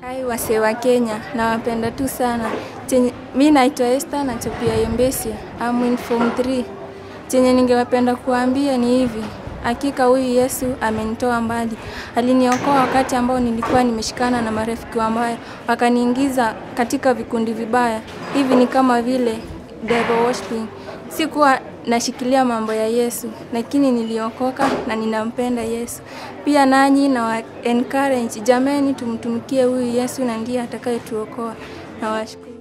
Hai wasee wa Kenya, nawapenda tu sana. Mimi naitwa Esther na Chopia Embesia. I'm in form 3. Chenye ningewapenda kuambia ni hivi. Hakika huyu Yesu amenitoa mbali. Aliniokoa wakati ambao nilikuwa nimeshikana na marafiki wabaya, wakaniingiza katika vikundi vibaya. Hivi ni kama vile devil worshiping. Sikuwa nashikilia mambo ya Yesu, lakini niliokoka na ninampenda Yesu. Pia nanyi na encourage jameni tumtumikie huyu Yesu na ndiye atakayetuokoa. Nawashukuru.